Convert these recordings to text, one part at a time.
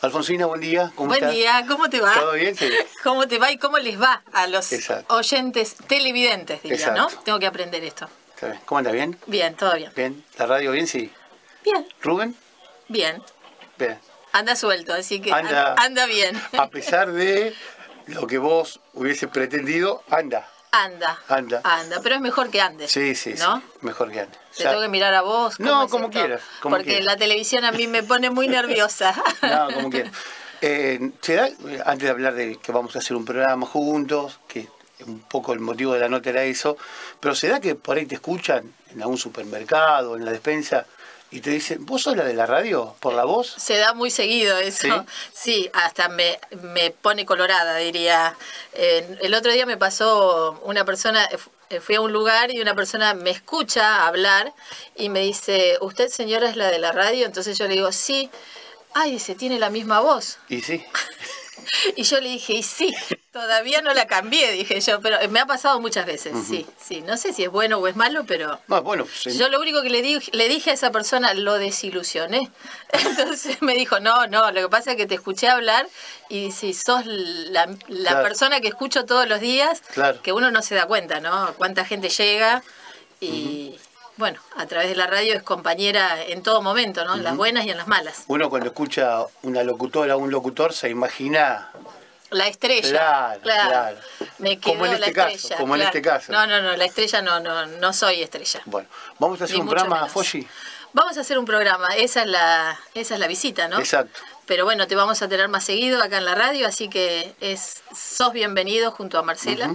Alfonsina, buen día. ¿Cómo estás? Buen día, ¿cómo te va? ¿Todo bien? Sí. ¿Cómo te va y cómo les va a los Exacto. oyentes televidentes, diría, Exacto. ¿no? Tengo que aprender esto. Está bien. ¿Cómo andas? ¿Bien? Bien, todo bien. Bien. ¿La radio bien? Sí. Bien. ¿Rubén? Bien. Bien. Anda suelto, así que anda bien. A pesar de lo que vos hubieses pretendido, anda. Anda, pero es mejor que andes. Sí, ¿no? sí, mejor que andes. Te tengo que mirar a vos. No, como quieras. Porque la televisión a mí me pone muy nerviosa. No, como quieras. ¿Se da, antes de hablar de que vamos a hacer un programa juntos, que un poco el motivo de la nota era eso, pero se da que por ahí te escuchan en algún supermercado, en la despensa, y te dicen, ¿vos sos la de la radio? ¿Por la voz? Se da muy seguido eso. Sí, hasta me pone colorada, diría. El otro día me pasó una persona, fui a un lugar y una persona me escucha hablar y me dice, ¿usted señora es la de la radio? Entonces yo le digo, sí. Ay, dice, tiene la misma voz. Y sí. Y yo le dije, y sí, todavía no la cambié, dije yo, pero me ha pasado muchas veces, sí. No sé si es bueno o es malo, pero bueno, sí. Yo lo único que le dije a esa persona, lo desilusioné. Entonces me dijo, no, lo que pasa es que te escuché hablar y si sos la Claro. persona que escucho todos los días, Claro. que uno no se da cuenta, ¿no? Cuánta gente llega y... Bueno, a través de la radio es compañera en todo momento, ¿no? En las buenas y en las malas. Uno cuando escucha una locutora o un locutor se imagina... La estrella. Claro. Me quedó como en este la caso, estrella. como en este caso. No, la estrella no soy estrella. Bueno, vamos a hacer un programa, Foggi. Vamos a hacer un programa, esa es la visita, ¿no? Exacto. Pero bueno, te vamos a tener más seguido acá en la radio, así que sos bienvenido junto a Marcela.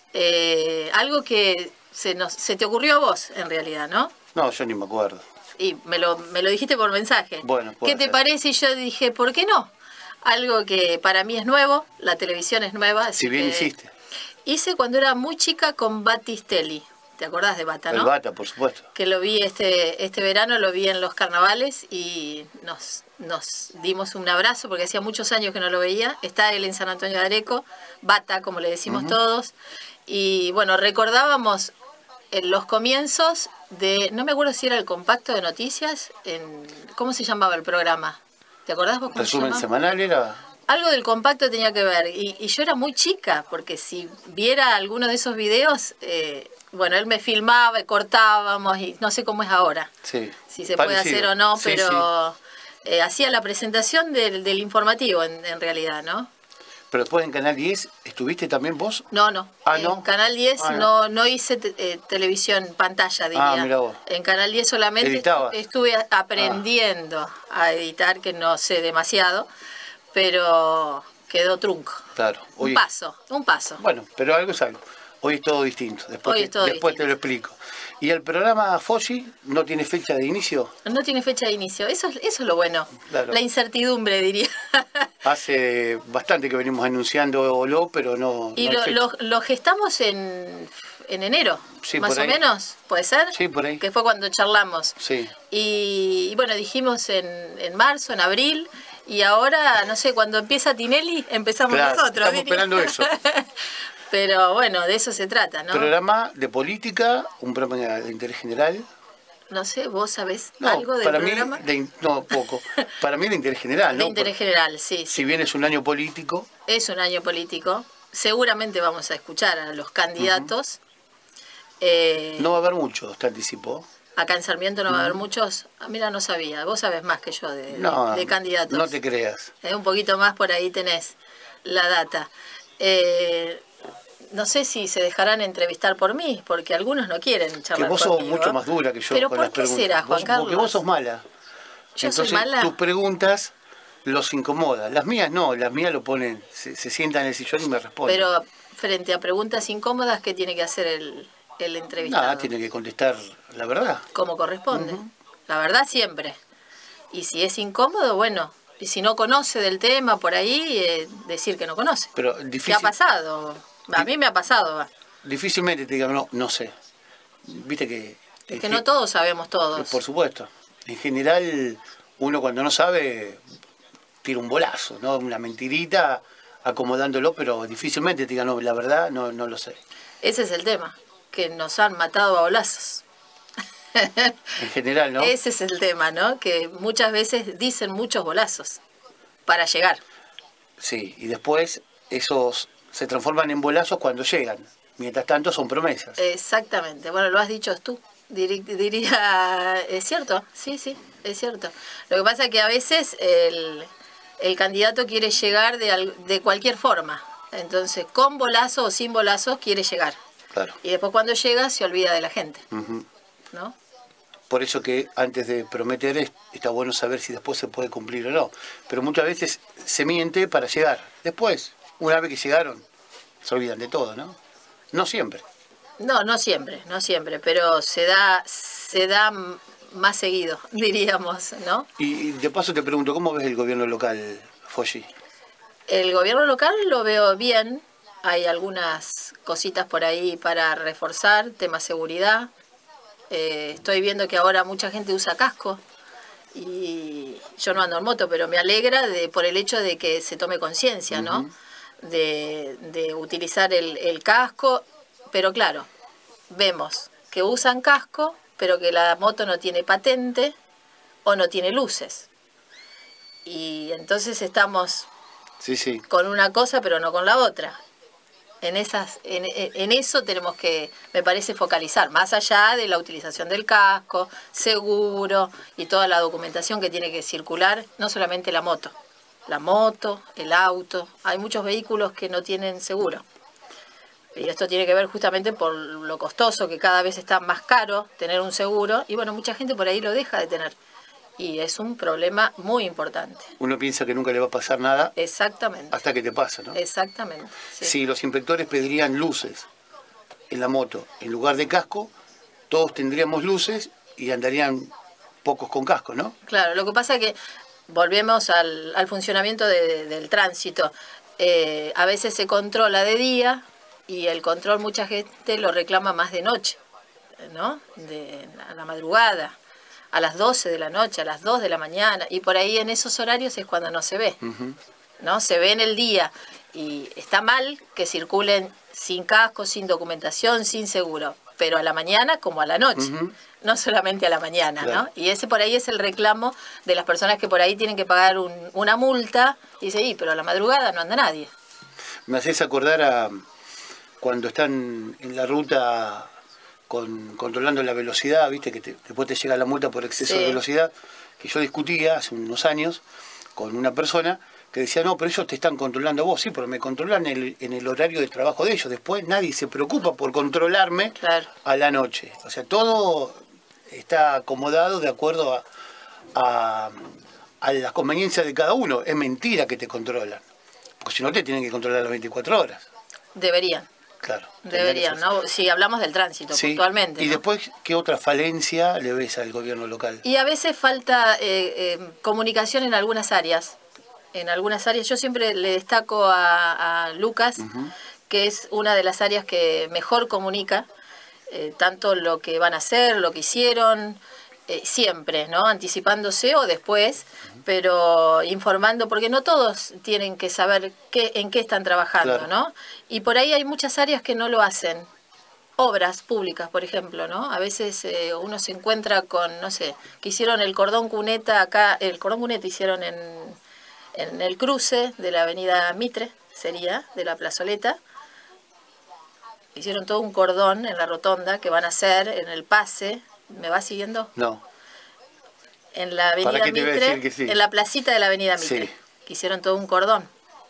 Algo que se te ocurrió a vos, en realidad, ¿no? No, yo ni me acuerdo. Y me lo dijiste por mensaje. Bueno, ¿qué te parece? Y yo dije, ¿por qué no? Algo que para mí es nuevo, la televisión es nueva. Si bien hiciste. Hice cuando era muy chica con Battistelli. ¿Te acordás de Bata, no? El Bata, por supuesto. Que lo vi este verano, lo vi en los carnavales y nos dimos un abrazo porque hacía muchos años que no lo veía. Está él en San Antonio de Areco, Bata, como le decimos todos. Y bueno, recordábamos los comienzos de, no me acuerdo si era el compacto de noticias, ¿cómo se llamaba el programa? ¿Te acordás vos cómo Resumen se semanal era... Algo del compacto tenía que ver, y yo era muy chica, porque si viera alguno de esos videos, bueno, él me filmaba y cortábamos, y no sé cómo es ahora, si se puede hacer o no, pero hacía la presentación del informativo en realidad, ¿no? Pero después en Canal 10, ¿estuviste también vos? No. ¿no? En Canal 10 no hice televisión pantalla, diría. Mira vos. En Canal 10 solamente estuve aprendiendo a editar, que no sé demasiado, pero quedó trunco. Claro. Un paso. Bueno, pero algo es algo. Hoy es todo distinto. Después te lo explico. ¿Y el programa Foggi no tiene fecha de inicio? No tiene fecha de inicio. Eso es lo bueno. Claro. La incertidumbre, diría. Hace bastante que venimos anunciándolo, pero no... Y lo gestamos en enero, más o menos, ¿puede ser? Sí, por ahí. Que fue cuando charlamos. Sí. Y bueno, dijimos en marzo, en abril, y ahora, no sé, cuando empieza Tinelli, empezamos nosotros. Estamos esperando eso. Pero bueno, de eso se trata, ¿no? Programa de política, un programa de interés general. No sé, ¿vos sabés algo del programa? No, poco. Para mí de interés general, ¿no? De interés general, sí. Si bien es un año político. Es un año político. Seguramente vamos a escuchar a los candidatos. No va a haber muchos, te anticipó. Acá en Sarmiento no va a haber muchos. Mira, no sabía. Vos sabés más que yo de candidatos. No te creas. Un poquito más por ahí tenés la data. No sé si se dejarán entrevistar por mí, porque algunos no quieren charlar conmigo. Que vos sos mucho más dura que yo. ¿Pero con por las qué preguntas. será, Juan Carlos? Porque vos sos mala. Entonces, soy mala. Tus preguntas los incomodan. Las mías no, las mías lo ponen, se sientan en el sillón y me responden. Pero frente a preguntas incómodas, ¿qué tiene que hacer el entrevistado? Nada, tiene que contestar la verdad. Como corresponde. La verdad siempre. Y si es incómodo, bueno... Y si no conoce del tema por ahí, decir que no conoce. Pero difícil. ¿Qué ha pasado? A mí me ha pasado. Difícilmente te digan, no sé. Viste que... Es que no todos sabemos todos. Por supuesto. En general, uno cuando no sabe, tira un bolazo, ¿no? Una mentirita, acomodándolo, pero difícilmente te digan, no, la verdad, no lo sé. Ese es el tema, que nos han matado a bolazos. En general, ¿no? Ese es el tema, ¿no? Que muchas veces dicen muchos bolazos. para llegar. Sí, y después esos se transforman en bolazos cuando llegan. Mientras tanto son promesas. Exactamente. Bueno, lo has dicho tú. Diría, es cierto, sí, es cierto. Lo que pasa es que a veces el candidato quiere llegar de cualquier forma. Entonces, con bolazo o sin bolazos quiere llegar. Claro. Y después cuando llega se olvida de la gente. ¿No? Por eso que antes de prometer está bueno saber si después se puede cumplir o no. Pero muchas veces se miente para llegar. Después, una vez que llegaron, se olvidan de todo, ¿no? No siempre. No siempre, pero se da más seguido, diríamos, ¿no? Y de paso te pregunto, ¿cómo ves el gobierno local, Foggi? El gobierno local lo veo bien, hay algunas cositas por ahí para reforzar, tema seguridad. Estoy viendo que ahora mucha gente usa casco y yo no ando en moto, pero me alegra por el hecho de que se tome conciencia, ¿no? De utilizar el casco, pero claro, vemos que usan casco, pero que la moto no tiene patente o no tiene luces. Y entonces estamos con una cosa, pero no con la otra. En eso tenemos que, me parece, focalizar, más allá de la utilización del casco, seguro y toda la documentación que tiene que circular, no solamente la moto, el auto, hay muchos vehículos que no tienen seguro. Y esto tiene que ver justamente por lo costoso, que cada vez está más caro tener un seguro, y bueno, mucha gente por ahí lo deja de tener. Y es un problema muy importante. Uno piensa que nunca le va a pasar nada. Exactamente. Hasta que te pasa, ¿no? Exactamente. Sí. Si los inspectores pedirían luces en la moto en lugar de casco, todos tendríamos luces y andarían pocos con casco, ¿no? Claro, lo que pasa es que volvemos al funcionamiento del tránsito. A veces se controla de día y el control mucha gente lo reclama más de noche, ¿no? A la madrugada, a las 12 de la noche, a las 2 de la mañana, y por ahí en esos horarios es cuando no se ve, ¿no? Se ve en el día, y está mal que circulen sin casco, sin documentación, sin seguro, pero a la mañana como a la noche, no solamente a la mañana, claro. ¿No? Y ese por ahí es el reclamo de las personas que por ahí tienen que pagar una multa, y dice, pero a la madrugada no anda nadie. Me haces acordar a cuando están en la ruta controlando la velocidad, viste que después te llega la multa por exceso de velocidad, que yo discutía hace unos años con una persona que decía, no, pero ellos te están controlando a vos, sí, pero me controlan en el horario de trabajo de ellos, después nadie se preocupa por controlarme a la noche. O sea, todo está acomodado de acuerdo a las conveniencias de cada uno. Es mentira que te controlan, porque si no te tienen que controlar las 24 horas. Deberían. Claro. Deberían, ¿no? Si hablamos del tránsito, puntualmente. Y ¿no? Después, ¿qué otra falencia le ves al gobierno local? Y a veces falta comunicación en algunas áreas. En algunas áreas, yo siempre le destaco a Lucas, que es una de las áreas que mejor comunica, tanto lo que van a hacer, lo que hicieron, siempre, ¿no? Anticipándose o después, pero informando, porque no todos tienen que saber en qué están trabajando, claro. ¿No? Y por ahí hay muchas áreas que no lo hacen. Obras públicas, por ejemplo, ¿no? A veces uno se encuentra con, no sé, que hicieron el cordón cuneta acá, el cordón cuneta hicieron en el cruce de la avenida Mitre, sería, de la plazoleta. Hicieron todo un cordón en la rotonda que van a hacer en el pase. ¿Me va siguiendo? No. En la avenida Mitre, sí. En la placita de la avenida Mitre, sí. Que hicieron todo un cordón.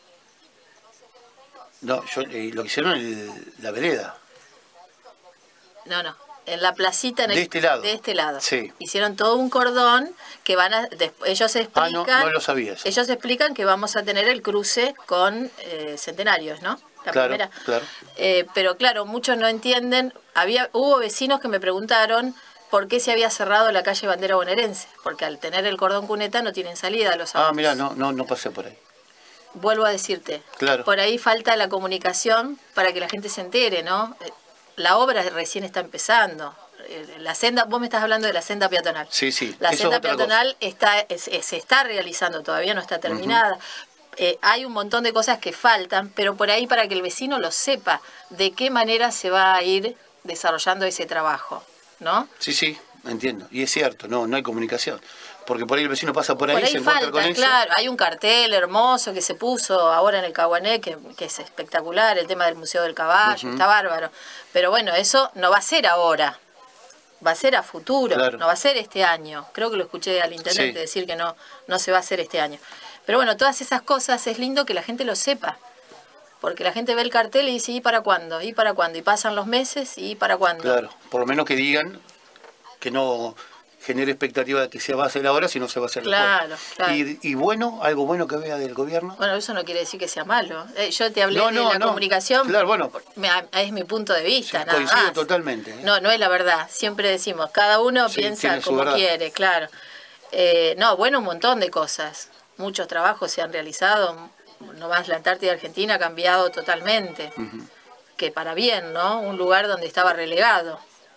No, lo que hicieron en la vereda. No. En la placita de este lado. De este lado. Sí. Hicieron todo un cordón que van a... ellos explican... no lo sabía eso. Ellos explican que vamos a tener el cruce con Centenarios, ¿no? La primera. Claro. Pero claro, muchos no entienden. Hubo vecinos que me preguntaron por qué se había cerrado la calle Bandera Bonaerense, porque al tener el cordón cuneta no tienen salida los autos. Mirá, no pasé por ahí. Vuelvo a decirte, claro. Por ahí falta la comunicación para que la gente se entere, ¿no? La obra recién está empezando. La senda, vos me estás hablando de la senda peatonal. Sí. La senda peatonal se está realizando, todavía no está terminada. Hay un montón de cosas que faltan, pero por ahí para que el vecino lo sepa de qué manera se va a ir desarrollando ese trabajo, ¿no? Sí. entiendo. Y es cierto, no hay comunicación. Porque por ahí el vecino pasa por ahí, Por ahí se encuentra con falta, eso. claro, hay un cartel hermoso que se puso ahora en el Caguané, que es espectacular, el tema del Museo del Caballo, está bárbaro. Pero bueno, eso no va a ser ahora, va a ser a futuro, Claro. no va a ser este año. Creo que lo escuché al intendente decir que no se va a hacer este año. Pero bueno, todas esas cosas es lindo que la gente lo sepa. Porque la gente ve el cartel y dice, ¿y para cuándo? ¿Y para cuándo? Y pasan los meses, ¿y para cuándo? Claro, por lo menos que digan que no genere expectativa de que se va a hacer ahora, si no se va a hacer Claro, después. claro. Y bueno, algo bueno que vea del gobierno. Bueno, eso no quiere decir que sea malo. Yo te hablé No, de la comunicación, claro, bueno, es mi punto de vista, sí, nada coincido más. totalmente. No es la verdad. Siempre decimos, cada uno Sí, piensa tiene su como verdad. quiere, claro. No, bueno, un montón de cosas. Muchos trabajos se han realizado. Nomás la Antártida Argentina ha cambiado totalmente. Que para bien, ¿no? Un lugar donde estaba relegado.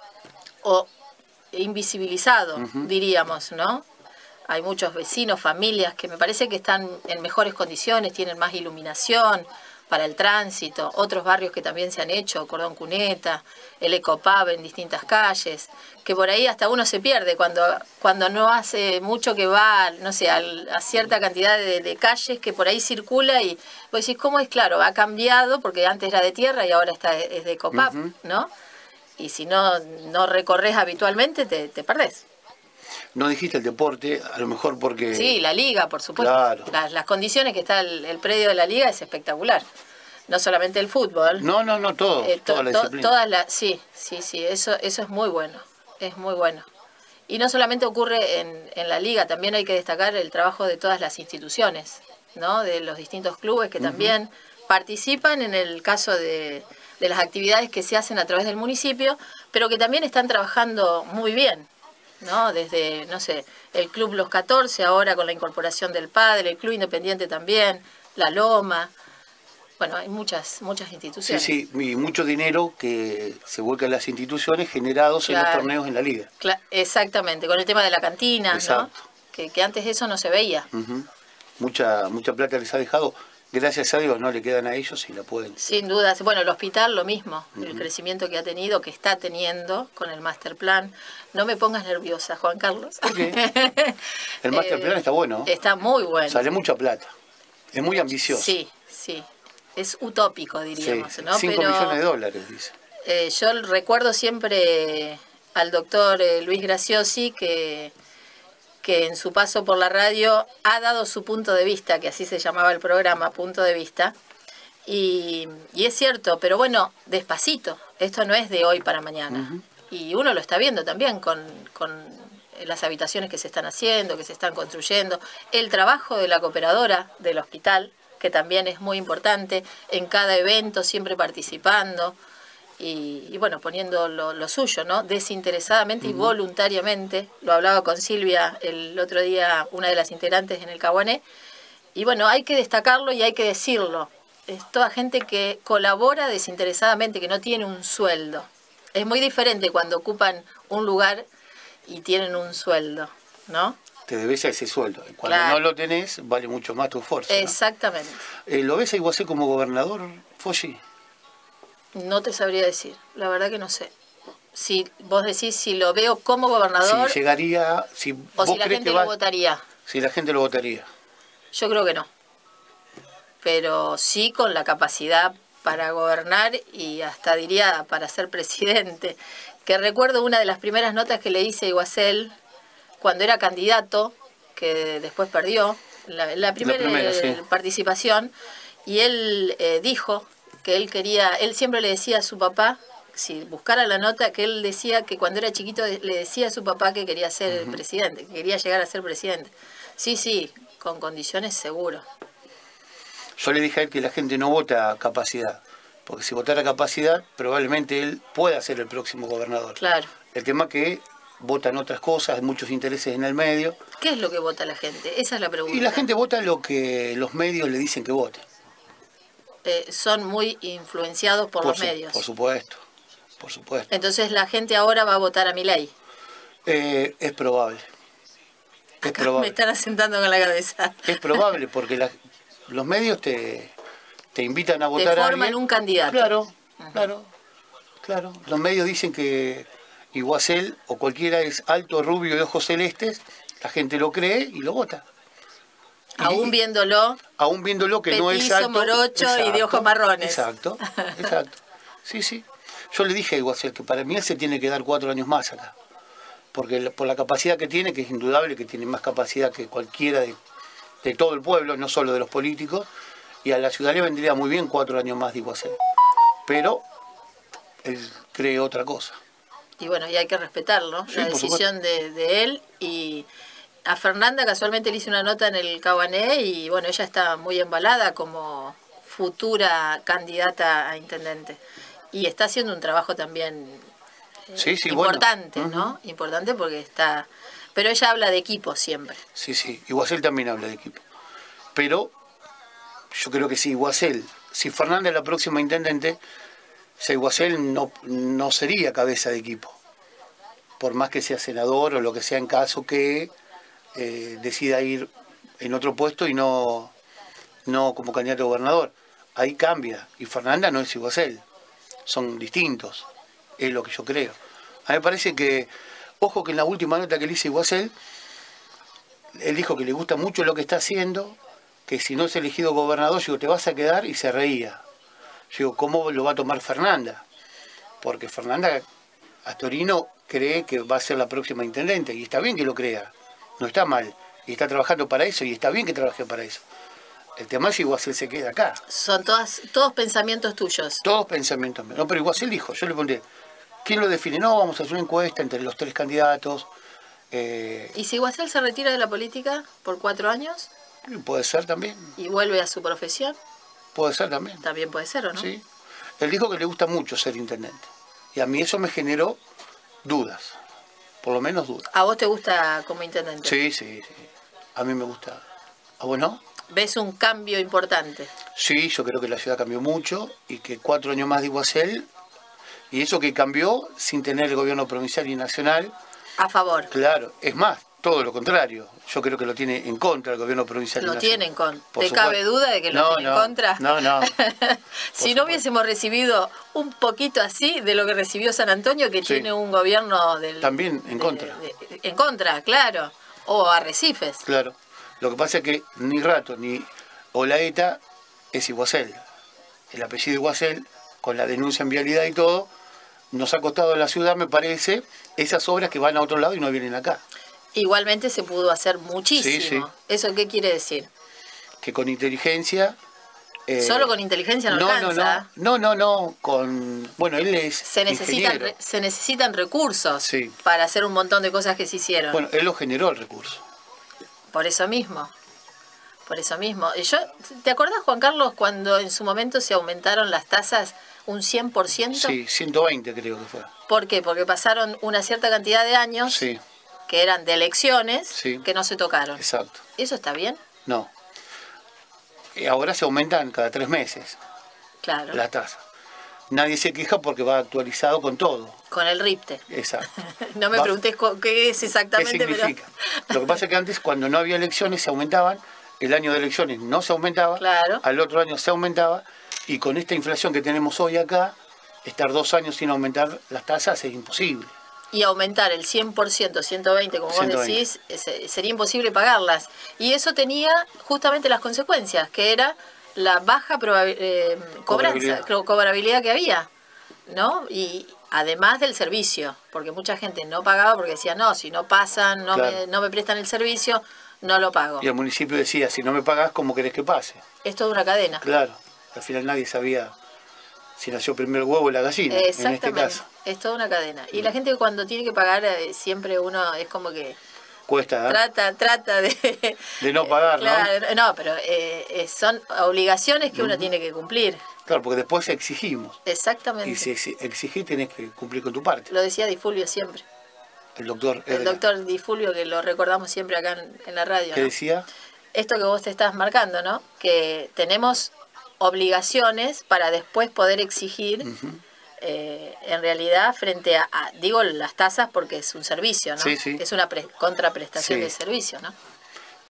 O invisibilizado, diríamos, ¿no? Hay muchos vecinos, familias que me parece que están en mejores condiciones, tienen más iluminación para el tránsito, otros barrios que también se han hecho, Cordón Cuneta, el Ecopab en distintas calles, que por ahí hasta uno se pierde cuando no hace mucho que va, no sé, a cierta cantidad de calles que por ahí circula y vos decís, ¿cómo es? Claro, ha cambiado porque antes era de tierra y ahora es de Ecopab, ¿no? Y si no recorres habitualmente, te perdés. No dijiste el deporte, a lo mejor porque... Sí, la liga, por supuesto. Claro. Las condiciones que está el predio de la liga es espectacular. No solamente el fútbol. No, todo, toda la disciplina. Sí, eso es muy bueno, es muy bueno. Y no solamente ocurre en la liga, también hay que destacar el trabajo de todas las instituciones, ¿no? De los distintos clubes que también participan en el caso de las actividades que se hacen a través del municipio, pero que también están trabajando muy bien, ¿no? Desde, no sé, el Club Los 14, ahora con la incorporación del padre, el Club Independiente también, la Loma. Bueno, hay muchas instituciones. Sí, y mucho dinero que se vuelca en las instituciones generados en los torneos en la liga. Exactamente, con el tema de la cantina, exacto, ¿no? Que antes eso no se veía. Mucha plata les ha dejado. Gracias a Dios no le quedan a ellos y la pueden. Sin duda. Bueno, el hospital lo mismo, el crecimiento que ha tenido, que está teniendo con el master plan. No me pongas nerviosa, Juan Carlos. ¿Por qué? El master plan está bueno. Está muy bueno. Sale mucha plata. Es muy ambicioso. Sí. Es utópico, diríamos, sí, ¿no? 5 millones de dólares, dice. Yo recuerdo siempre al doctor Luis Graciosi que en su paso por la radio ha dado su punto de vista, que así se llamaba el programa, Punto de Vista, y es cierto, pero bueno, despacito, esto no es de hoy para mañana, y uno lo está viendo también con las habitaciones que se están haciendo, que se están construyendo, el trabajo de la cooperadora del hospital, que también es muy importante, en cada evento siempre participando, y bueno, poniendo lo suyo, ¿no? Desinteresadamente y voluntariamente. Lo hablaba con Silvia el otro día, una de las integrantes en el Caguané, y bueno, hay que destacarlo y hay que decirlo. Es toda gente que colabora desinteresadamente, que no tiene un sueldo. Es muy diferente cuando ocupan un lugar y tienen un sueldo, ¿no? Te debes a ese sueldo. Cuando no lo tenés, vale mucho más tu esfuerzo, ¿no? Exactamente. ¿Lo ves a Iguacé como gobernador, Foggi? No te sabría decir, la verdad que no sé. Si vos decís si lo veo como gobernador... Si llegaría... o si la gente lo votaría. Si la gente lo votaría. Yo creo que no. Pero sí con la capacidad para gobernar y hasta diría para ser presidente. Que recuerdo una de las primeras notas que le hice a Iguacel cuando era candidato, que después perdió, la primera sí, participación, y él dijo que él siempre le decía a su papá, si buscara la nota, que él decía que cuando era chiquito le decía a su papá que quería ser presidente, que quería llegar a ser presidente. Sí, con condiciones seguro. Yo le dije a él que la gente no vota capacidad, porque si votara capacidad, probablemente él pueda ser el próximo gobernador. Claro. El tema que votan otras cosas, muchos intereses en el medio. ¿Qué es lo que vota la gente? Esa es la pregunta. Y la gente vota lo que los medios le dicen que vote. Son muy influenciados por los medios. Por supuesto. Entonces la gente ahora va a votar a Milei. Es probable. Me están asentando con la cabeza. Es probable porque los medios te invitan a votar a alguien. Te forman un candidato. Claro. Los medios dicen que Iguacel o cualquiera es alto, rubio, de ojos celestes, la gente lo cree y lo vota. Aún viéndolo que petizo, no es alto, morocho, exacto, y de ojos marrones. Exacto. Sí, sí. Yo le dije a Iguacel que para mí él se tiene que dar 4 años más acá. Porque por la capacidad que tiene, que es indudable que tiene más capacidad que cualquiera de todo el pueblo, no solo de los políticos, y a la ciudad le vendría muy bien 4 años más de Iguacel. Pero él cree otra cosa. Y bueno, y hay que respetarlo, Sí, la decisión de él. Y a Fernanda casualmente le hice una nota en el Cabané y bueno, ella está muy embalada como futura candidata a intendente. Y está haciendo un trabajo también importante, bueno. ¿no? Importante porque está... Pero ella habla de equipo siempre. Sí, sí, Iguacel también habla de equipo. Pero yo creo que si Fernanda es la próxima intendente, Iguacel no sería cabeza de equipo. Por más que sea senador o lo que sea en caso que decida ir en otro puesto y no como candidato a gobernador. Ahí cambia. Y Fernanda no es Iguacel. Son distintos. Es lo que yo creo. A mí me parece que, ojo que en la última nota que le hice a Iguacel, él dijo que le gusta mucho lo que está haciendo, que si no es elegido gobernador, yo digo, te vas a quedar, y se reía. Yo digo, ¿cómo lo va a tomar Fernanda? Porque Fernanda Astorino cree que va a ser la próxima intendente, y está bien que lo crea, no está mal, y está trabajando para eso, y está bien que trabaje para eso. El tema es si Iguacel se queda acá. Son todos pensamientos tuyos. Todos pensamientos míos. No, pero Iguacel dijo, yo le pregunté, ¿quién lo define? No, vamos a hacer una encuesta entre los 3 candidatos. ¿Y si Iguacel se retira de la política por 4 años? Puede ser también. ¿Y vuelve a su profesión? Puede ser también. También puede ser, ¿o no? Sí. Él dijo que le gusta mucho ser intendente. Y a mí eso me generó dudas. Por lo menos dudas. ¿A vos te gusta como intendente? Sí, sí, sí. A mí me gusta. ¿A vos no? ¿Ves un cambio importante? Sí, yo creo que la ciudad cambió mucho y que 4 años más de Iguacel, y eso que cambió sin tener el gobierno provincial y nacional. A favor. Claro, es más, todo lo contrario. Yo creo que lo tiene en contra el gobierno provincial y Lo nacional. tiene en contra. ¿Te Por cabe supuesto. duda de que lo tiene en contra? No, no. Si no hubiésemos recibido un poquito así de lo que recibió San Antonio, que tiene un gobierno también en contra. En contra, claro. O Arrecifes. Claro. Lo que pasa es que ni Rato ni Olaeta es Iguacel. El apellido Iguacel, con la denuncia en vialidad y todo, nos ha costado a la ciudad, me parece, esas obras que van a otro lado y no vienen acá. Igualmente se pudo hacer muchísimo. Sí, sí. ¿Eso qué quiere decir? Que con inteligencia... Solo con inteligencia no alcanza. No, bueno, él es se necesitan recursos para hacer un montón de cosas que se hicieron. Bueno, él lo generó el recurso. Por eso mismo. ¿Te acordás, Juan Carlos, cuando en su momento se aumentaron las tasas un 100%? Sí, 120 creo que fue. ¿Por qué? Porque pasaron una cierta cantidad de años que eran de elecciones que no se tocaron. Exacto. ¿Eso está bien? No. Ahora se aumentan cada 3 meses. Claro. La tasa. Nadie se queja porque va actualizado con todo. Con el RIPTE. Exacto. No me preguntes qué es exactamente. ¿Qué significa? Lo que pasa es que antes, cuando no había elecciones, se aumentaban. El año de elecciones no se aumentaba. Claro. Al otro año se aumentaba. Y con esta inflación que tenemos hoy acá, estar 2 años sin aumentar las tasas es imposible. Y aumentar el 100%, 120, como 120. Vos decís, sería imposible pagarlas. Y eso tenía justamente las consecuencias, que era la baja cobrabilidad que había, ¿no? Y además del servicio, porque mucha gente no pagaba porque decía, no, si no pasan, no me prestan el servicio, no lo pago. Y el municipio decía, si no me pagás, ¿cómo querés que pase? Es toda una cadena. Claro, al final nadie sabía si nació primero el huevo o la gallina, en este caso. Es toda una cadena. Y la gente cuando tiene que pagar, siempre uno es como que... Cuesta, ¿eh? Trata de no pagar, claro, ¿no? Pero son obligaciones que uno tiene que cumplir. Claro, porque después exigimos. Exactamente. Y si exigís tenés que cumplir con tu parte. Lo decía Di Fulvio siempre. El doctor Di Fulvio, que lo recordamos siempre acá en la radio. ¿Qué ¿no? decía? Esto que vos te estás marcando, ¿no? Que tenemos obligaciones para después poder exigir, en realidad, frente a, digo las tasas porque es un servicio, ¿no? Sí, sí. Es una contraprestación de servicio, ¿no?